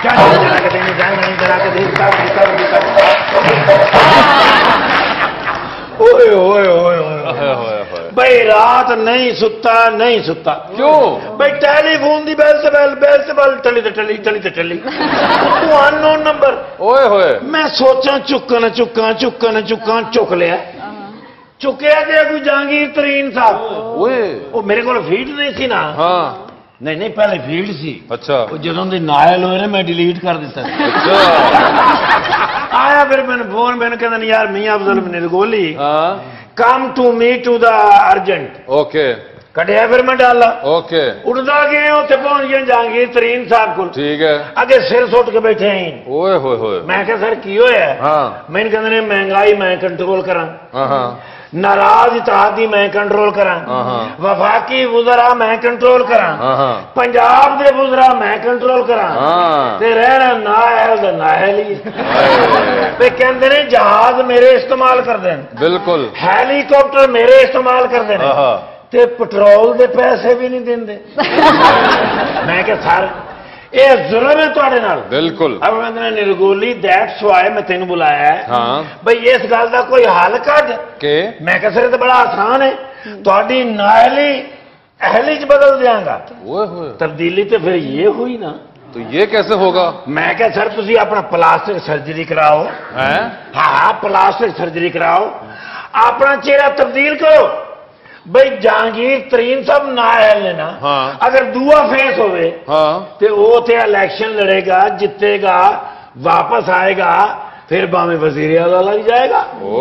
भाई रात नहीं सुता नहीं सुता। क्यों भाई टेलीफोन दी बेल से बेल टली तू अननोन नंबर। ओए होए मैं सोचा चुक्का चुक लिया। चुकया गया कोई जहांगीर तरीन साहब। वो मेरे को फीड नहीं सी ना। हाँ नहीं पहले फील्ड सी। अच्छा जो नायल होए ना मैं डिलीट कर दिता। अच्छा आया फिर मैंने फोन मैंने कहना यार मियां अफजल निर्गोली हाँ come to me to the urgent. Okay कटिया फिर मैं डाला। ओके उड़दा गए उत्थे पहुंच गए जहांगीर तरीन साहब को। ठीक है अगे सिर सुट के बैठे हैं। ओए होए होए मैं कहा सर की होया? हाँ मैंने कहते महंगाई मैं कंट्रोल करा। हाँ नाराज इत्तेहादी मैं कंट्रोल करा। वफाकी वुज़रा मैं कंट्रोल करा। पंजाब दे वुज़रा मैं कंट्रोल करा। ते रहना नायल दा नायल ही। ते कहंदे ने जहाज मेरे इस्तेमाल करदे ने। बिल्कुल हेलीकॉप्टर मेरे इस्तेमाल करदे ने ते पेट्रोल दे पैसे भी नहीं देंदे। मैं क्या सर ये जुल्म है तुहाडे नाल। बिल्कुल अब मैं निर्गोली दैट्स वाई मैं तेन बुलाया है। हाँ भाई इस गल का कोई हल कढ के। मैं कह सर तो बड़ा आसान है तुहाडी नायली अहली च बदल देंगा। तब्दीली तो फिर ये हुई ना। तो ये कैसे होगा? मैं क्या सर तुसी अपना प्लास्टिक सर्जरी कराओ। हाँ प्लास्टिक सर्जरी कराओ अपना चेहरा तब्दील करो। भाई जहांगीर तरीन साहब नायल ने ना। हाँ। अगर दूआ फेस होवे तो वो ते इलेक्शन लड़ेगा जितेगा वापस आएगा फिर बामे वजीर आला लग जाएगा।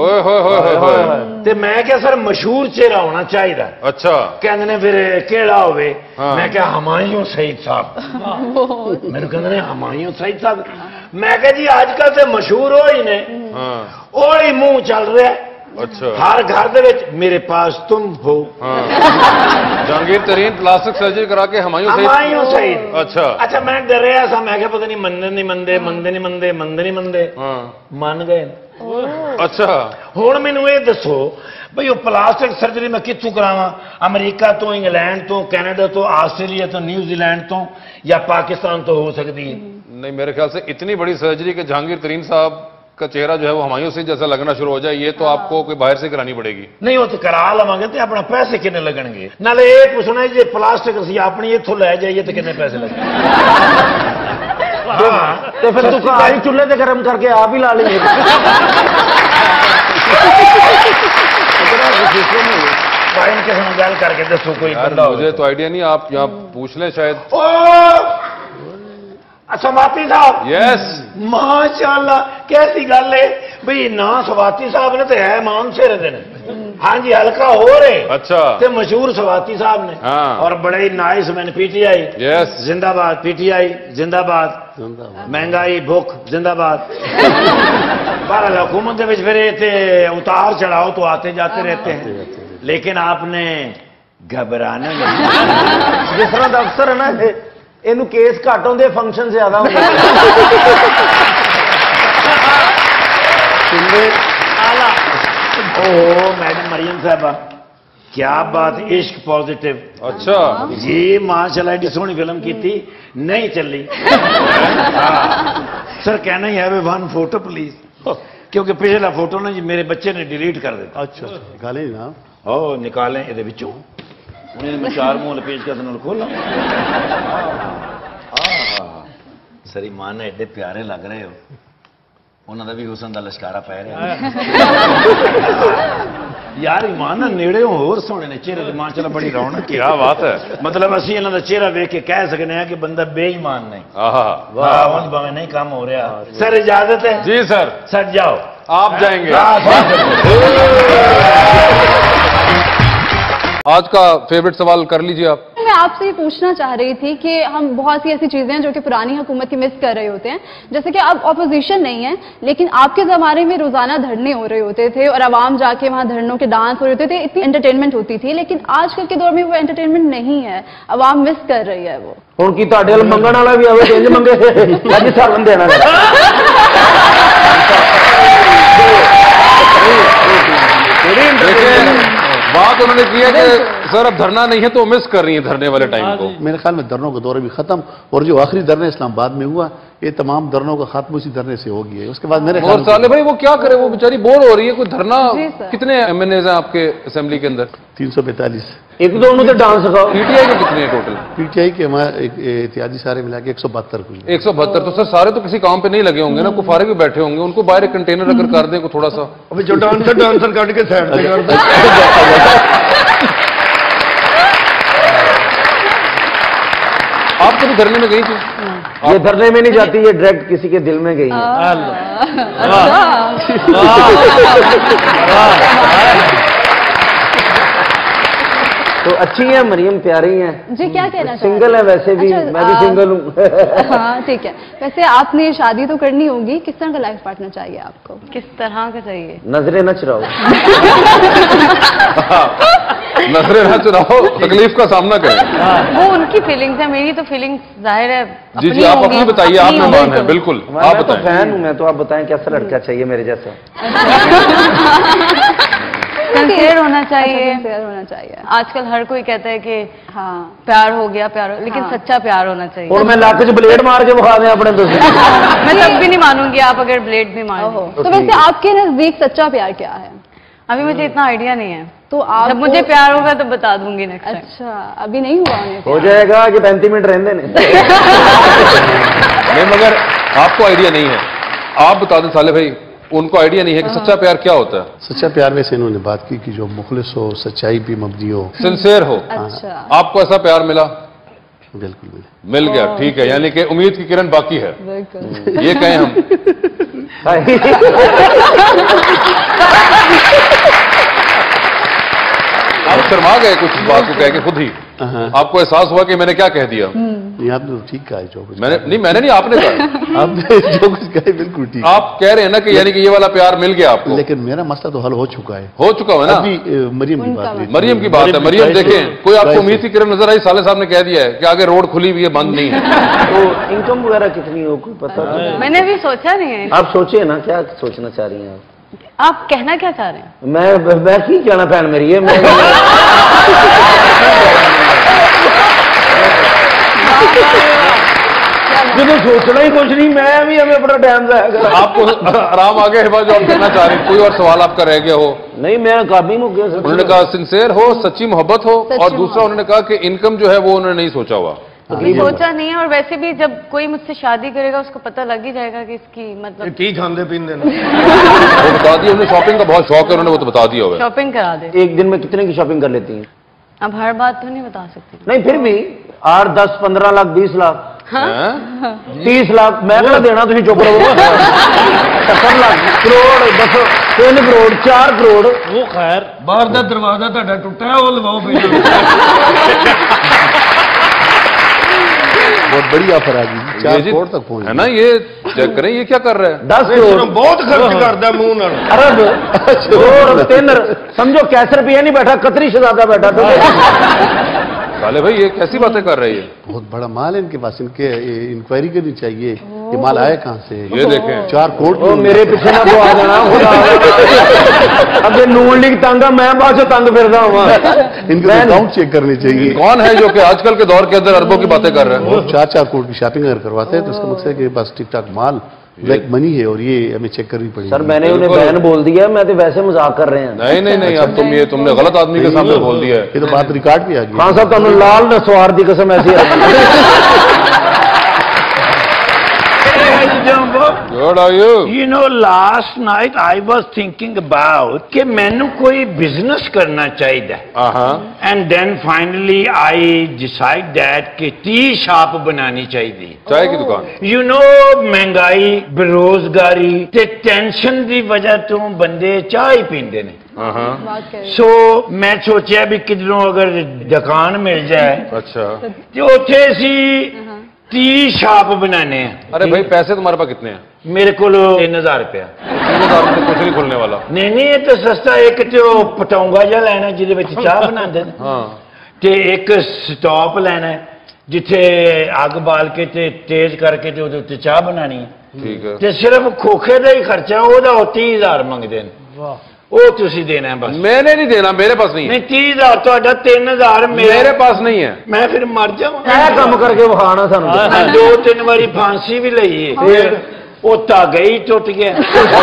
ते मैं क्या सर मशहूर चेहरा होना चाहिए। अच्छा कहते ने फिर केड़ा होवे? मैं क्या हुमायूं सईद साहब। मेरे कहते हुमायूं सईद साहब। मैं क्या जी आजकल तो मशहूर हो ही ने ओ ही मुंह चल रहा है। अच्छा हर घर दे विच मेरे पास तुम हो। जहांगीर तरीन प्लास्टिक सर्जरी करा के हुमायूं सईद। अच्छा अच्छा मैं डरिया सा मैं पता नहीं मनदे नहीं मनदे मन गए। अच्छा हुण मैनूं ये दसो भाई वो प्लास्टिक सर्जरी मैं कित्थों करावां? अमरीका तो इंग्लैंड तो कैनेडा तो ऑस्ट्रेलिया तो न्यूजीलैंड तो या पाकिस्तान तो हो सकती है? नहीं मेरे ख्याल से इतनी बड़ी सर्जरी कि जहांगीर तरीन साहब का चेहरा जो है वो हुमायूं से जैसा लगना शुरू हो जाए ये तो आपको कोई बाहर से करानी पड़ेगी। नहीं वो तो करा लवांगे तो अपना पैसे कितने लगणगे? नाले ये पूछना जे प्लास्टिक असीं अपनी इत्थों लै जाइए तो कितने पैसे लगणगे? तो फिर तू कढ़ाई चुल्हे ते गरम करके आप ही ला लीजिए। भाई इनके साथ गल करके दसो कोई बंदा। मुझे तो आइडिया नहीं आप यहाँ पूछ लें शायद। समाती साहब। यस माशाल्लाह कैसी गल है भाई ना सवाती साहब ने तो है मान से रहते हैं। हाँ जी हल्का हो रहे। अच्छा ते मशहूर सवाती साहब ने। हाँ। और बड़े ही नाइस मैंने पीटीआई। यस जिंदाबाद पीटीआई जिंदाबाद महंगाई भुख जिंदाबाद। बहरहाल हुकूमत के फिर उतार चढ़ाओ तो आते जाते रहते हैं लेकिन आपने घबराना नहीं। जिस तरह का अफसर है ना इनू केस घट होंगे फंक्शन ज्यादा होंगे। ओह मैडम मरियम साहबा क्या बात इश्क पॉजिटिव। अच्छा जी माशाल्लाह एडी सोहनी फिल्म की थी नहीं चली। सर कहना ही है वे वन फोटो प्लीज क्योंकि पिछला फोटो ना जी मेरे बच्चे ने डिलीट कर दिया। अच्छा निकाले ना ओ निकालें ये विचों मैं चार मूल पेज का खोला। सर ईमान एडे प्यारे लग रहे हो उन्होंने भी हुसन का लश्कारा पै रहा यार ईमान नेड़े होर सोने ने चेहरे की माशाल्लाह बड़ी रौनक। क्या बात है मतलब असी इन्हों का चेहरा वेख के कह सकते हैं कि बंदा बेईमान नहीं। वाह भावे नहीं काम हो रहा। सर इजाजत है? जी सर। सर जाओ आप जाएंगे। आज का फेवरेट सवाल कर लीजिए आप। मैं आपसे ये पूछना चाह रही थी कि हम बहुत सी ऐसी चीजें हैं जो कि पुरानी हुकूमत की मिस कर रहे होते हैं जैसे कि अब ऑपोजिशन नहीं है लेकिन आपके जमाने में रोजाना धरने हो रहे होते थे और आवाम जाके वहां धरनों के डांस हो रहे होते थे इतनी एंटरटेनमेंट होती थी लेकिन आजकल के दौर में वो एंटरटेनमेंट नहीं है आवाम मिस कर रही है वो। हुण की तुहाडे वाल मंगण वाला भी आवे इंज मंगे अज सावन देना बात उन्होंने की है कि सर अब धरना नहीं है तो मिस कर रही है धरने वाले टाइम को। मेरे ख्याल में धरनों का दौर भी खत्म और जो आखिरी धरना इस्लामाबाद में हुआ ये तमाम धरनों का खात्मा उसी धरने से हो गया है। उसके बाद मेरे और साले भाई वो क्या करे, वो बेचारी बोर हो रही है, कोई धरना। कितने एमएनए हैं आपके असेंबली के अंदर? 345। एक दो तो डांस सिखाओ। पीटीआई के कितने हैं टोटल? पीटीआई के हमारे इत्यादि सारे मिला के 172 कुछ। 172। तो सर सारे तो किसी काम पे नहीं लगे होंगे ना, को फारे भी बैठे होंगे, उनको बाहर एक कंटेनर अगर कर दें को थोड़ा सा। अभी जो डांसर काट के साइड पे कर दे। आप कभी धरने में गई थी? ये धरने में नहीं जाती, ये डायरेक्ट किसी के दिल में गई है। तो अच्छी है मरियम, प्यारी है जी। क्या कहना सिंगल है वैसे भी। अच्छा, मैं भी सिंगल हूँ। हाँ ठीक है। वैसे आपने शादी तो करनी होगी, किस तरह का लाइफ पार्टनर चाहिए आपको? किस तरह का चाहिए? नजरें न चुराओ। नजरें न चुराओ, तकलीफ का सामना करें। वो उनकी फीलिंग्स है, मेरी तो फीलिंग्स जाहिर है। जी जी, आप अपनी बताइए, आप मेहमान हैं। बिल्कुल आप बताएं। फैन हूँ मैं तो, आप बताएं कैसा लड़का चाहिए मेरे जैसा? सिंसियर होना चाहिए। सिंसियर होना चाहिए। आजकल हर कोई कहता है कि हाँ प्यार हो गया, प्यार हो, लेकिन सच्चा प्यार होना चाहिए। और मैं लाख से ब्लेड मार के बखा दें अपने दोस्त। मैं तब भी नहीं मानूंगी आप अगर ब्लेड भी मार। तो वैसे आपके नजदीक सच्चा प्यार क्या है? अभी मुझे इतना आइडिया नहीं है, तो आप जब मुझे प्यार होगा तो बता दूंगी नेक्स्ट टाइम। अच्छा, अभी नहीं हुआ उन्हें? हो जाएगा कि 35 मिनट रहने देने। नहीं, मगर आपको आइडिया नहीं है, आप बता दें साले भाई, उनको आइडिया नहीं है कि सच्चा प्यार क्या होता है। सच्चा प्यार में से इन्होंने बात की कि जो मुखलिस हो, सच्चाई भी मबनी हो, सिंसियर हो। अच्छा, आपको ऐसा प्यार मिला? बिल्कुल मिल गया, ठीक है। यानी कि उम्मीद की किरण बाकी है, बिल्कुल। ये कहें हम। आप शर्मा गए कुछ बात को कह के खुद ही। आपको एहसास हुआ कि मैंने क्या कह दिया? आपने तो ठीक कहा है जो कुछ। मैंने नहीं, आपने कहा। आपने जो कुछ कहा बिल्कुल ठीक। आप कह रहे हैं ना कि यानी कि ये वाला प्यार मिल गया आपको। लेकिन मेरा मसला तो हल हो चुका है। हो चुका है ना? अभी मरियम की बात। मरियम की बात है। मरियम देखें, कोई आपको उम्मीद की किरण नजर आई? साले साहब ने कह दिया है कि आगे रोड खुली हुई है, बंद नहीं है। तो इनकम वगैरह कितनी हो कोई पता? मैंने अभी सोचा नहीं है। आप सोचिए ना, क्या सोचना चाह रही हैं आप कहना क्या चाह रहे हैं? मैं ठीक कहना फैन मेरी है। मैं मुझे सोचना ही कुछ नहीं, मैं भी हमें अपना टाइम जाएगा। आपको आराम आ गया, जो आप कहना चाह रहे हैं? कोई और सवाल आपका रह गया हो? नहीं, मैं काबी में गया। उन्होंने कहा सिंसियर हो, सच्ची मोहब्बत हो, और दूसरा उन्होंने कहा कि इनकम जो है वो उन्होंने नहीं सोचा हुआ। सोचा नहीं है, और वैसे भी जब कोई मुझसे शादी करेगा उसको पता लग ही जाएगा कि इसकी मतलब की खाते पीते वो बता दिया। उन्हें शॉपिंग का बहुत शौक है, उन्होंने वो तो बता दिया हुआ है। शॉपिंग करा दे। एक दिन में कितने की शॉपिंग कर लेती हैं? अब हर बात तो नहीं बता सकती। नहीं, फिर भी 8, 10, 15 लाख, 20 लाख, 30 लाख मैं क्या देना, तुम चुप रहो। 70 लाख, करोड़, 3 करोड़, 4 करोड़। वो खैर बाहर का दरवाजा ਤੁਹਾਡਾ ਟੁੱਟਾ है, वो लवाओ पहले। बहुत बड़ी ऑफर आ गई, 4 करोड़ तक पहुंच है ना। ये चेक करें, ये क्या कर रहे हैं? 10 करोड़ बहुत खर्च करता है मुंह नाल। अरब, करोड़, 3, समझो कैसे रुपया नहीं बैठा, कतरी शहजादा बैठा। साले भाई ये कैसी बातें कर रही है? बहुत बड़ा माल है इनके पास, इनके इंक्वायरी करनी चाहिए ये माल आया कहाँ से। ये देखें, 4 करोड़। मेरे पीछे ना तो आ जाना। अबे नून लीग तंग, मैं बाद से तंग फिरदा हुआ। इनके अकाउंट चेक करने चाहिए। कौन है जो कि आजकल के दौर के अंदर अरबों की बातें कर रहे हैं? 4-4 करोड़ की शॉपिंग अगर करवाते हैं तो इसका मकसद है कि बस ठीक ठाक माल ब्लैक मनी है, और ये हमें चेक करनी पड़ेगी। सर मैंने उन्हें बैन बोल दिया, मैं तो वैसे मजाक कर रहे हैं। नहीं, अब तुमने गलत आदमी के सामने बोल दिया है। ये तो बात रिकॉर्ड भी आ गई। खान साहब तुम लाल नसवार दी कसम ऐसी Good are you? You know, last night I was thinking about कि मैंने कोई बिजनेस करना चाहिए। And then finally I decide that कि टी शॉप बनानी चाहिए। चाय की दुकान। You know, महंगाई, बेरोजगारी ते टेंशन दी वजह तो बंदे चाय ही पींदे ने। सो मैं सोचा भी किधरों अगर दुकान मिल जाए, अच्छा, तो उथे सी टी शॉप बनाने हैं। अरे भाई पैसे तुम्हारे पास कितने हैं? मेरे को 3000 रुपया। 3000 रुपये कुछ नहीं खुलने वाला। नहीं, ये तो सस्ता। एक तो पटौंगा जा लेना जिहदे विच चाह बनाते हैं, ते एक स्टॉप लेना है जिथे अग बाल के ते तेज करके ते उहदे उत्ते चाह बनानी है। ठीक है। ते सिर्फ खोखे का ही खर्चा ओहदा 30,000 मंगदे ने। ਉਹ ਤੁਸੀਂ ਦੇਣਾ ਹੈ ਬਸ। मैंने नहीं देना, मेरे पास नहीं है। नहीं 30,000 ਤੁਹਾਡਾ 3,000 मेरे पास नहीं है। मैं फिर मर जाऊं। ਇਹ ਕੰਮ ਕਰਕੇ ਵਿਖਾਣਾ ਸਾਨੂੰ। मैं 2-3 ਵਾਰੀ फांसी भी ਲਈ है, फिर वो धागा ही टूट गया।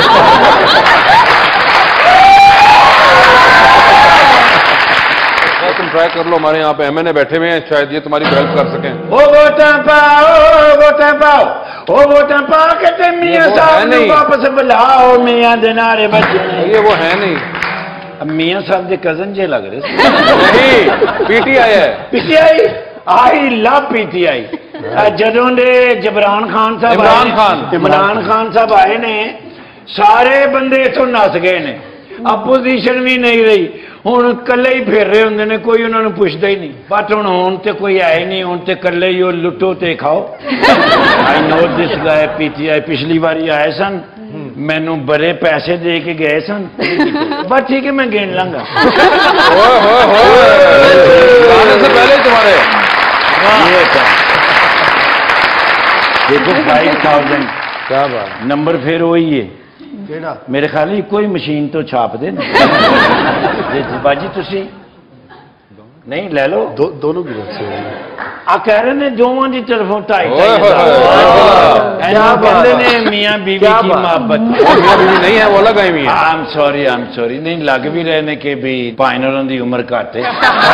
तुम ट्राई कर लो, हमारे यहाँ पे MNA बैठे हुए हैं, शायद ये तुम्हारी हेल्प कर सकें। ओ वोटां पाओ, वोटां पाओ, ओ वोटां पा के ते मियां साहब ने वापस बुलाओ, मियां दे नारे बजे ने। ये वो है नहीं, मियां साहब दे कजन जे लग रहे। नहीं, PTI है। PTI, I love PTI। ਜਦੋਂ ਦੇ इमरान खान साहब आए ने, सारे बंदे इथों नस गए ने, अपोजिशन भी नहीं रही, ਹੁਣ ਕੱਲੇ ਹੀ ਫਿਰ ਰਹੇ ਹੁੰਦੇ ਨੇ, ਕੋਈ ਉਹਨਾਂ ਨੂੰ ਪੁੱਛਦਾ ਹੀ ਨਹੀਂ। ਬਟ ਹੁਣ ਤੇ ਕੋਈ ਆਏ ਨਹੀਂ, ਹੁਣ ਤੇ ਕੱਲੇ ਹੀ ਉਹ ਲੁੱਟੋ ਤੇ ਖਾਓ। ਆਈ ਨੋ ਦਿਸ ਗਾਇ PTI ਪਿਛਲੀ ਵਾਰੀ ਆਏ ਸਨ, ਮੈਨੂੰ ਬੜੇ ਪੈਸੇ ਦੇ ਕੇ ਗਏ ਸਨ, ਬਸ ठीक है मैं गिन लूंगा। आने से पहले तुम्हारे देखो 5,000 क्या बात, नंबर फिर वही है मेरे ख्याल कोई मशीन तो छाप दे बाजी तुसी नहीं ले लो। दोनों की बात से आ कह रहे ने दोवां दी तरफों 2.5 ने मियां बीवी की मोहब्बत नहीं है, वो लगा ही है। आई एम सॉरी नहीं लग भी रहे ने कि भी पाइनरों की उम्र घट है।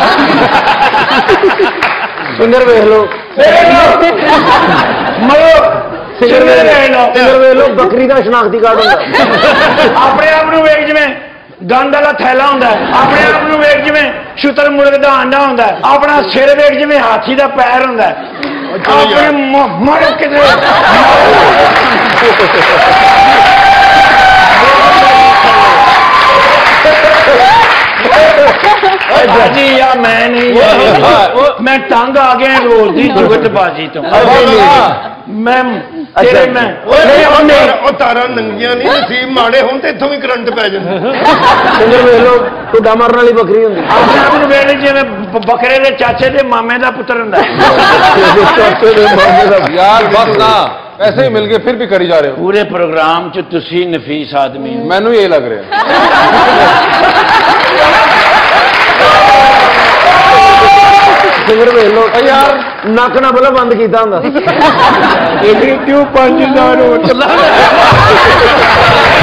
सिंगर वेख लो, सिंगर वेख लो, बकरी का शनाख्ती कार्ड होता। अपने आप को वेख जिवें गंद वाला थैला होंदा है, अपने आप को वेख जिवें शुतर मुर्ग दा अंडा होंदा है, अपना सिर वेख जिवें हाथी दा पैर होंदा है, अपने मर किते जी या मैं नहीं, मैं तंग आ गया रोज की जुगतबाजी तो। मैं तारा नंगियां नहीं, नसीब माड़े हों तो इत्थों भी करंट पै जाए। सिंगर वेख लो, ढुड्डा मारन वाली बकरी होंदी। अपने आप को वेख जिवें बकरे दे चाचे दे मामे दा पुत्र हुंदा है। यार बस ना, ऐसे ही मिल गए फिर भी करी जा रहे हो। पूरे प्रोग्राम च तुसी नफीस आदमी हो। मैनू यही लग रहा है। सिंगर वेख लो यार, नक ना बोला बंद किया होंदा। क्यों 5,000